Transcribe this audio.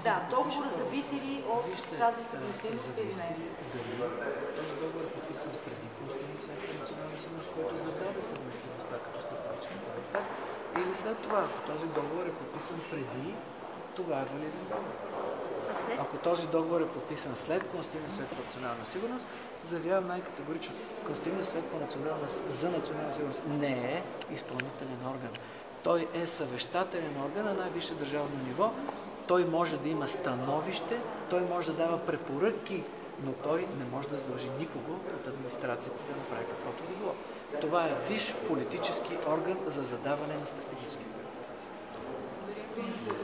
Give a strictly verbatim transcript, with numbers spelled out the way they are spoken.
Да, договор зависи ли от тази съвместимост или не? Този договор е подписан преди Конституционния съвет по национална сигурност, който зададе съвместимостта като стъпалищен комитет, или след това, ако този договор е подписан преди, това е валиден договор. Ако този договор е подписан след Конституционния съвет по национална сигурност, заявявам най-категорично, Конституционният съвет по национална, за национална сигурност не е изпълнителен орган. Той е съвещателен орган на най-висше държавно ниво. Той може да има становище, той може да дава препоръки, но той не може да задължи никого от администрацията да направи каквото да било. Това е висш политически орган за задаване на стратегически.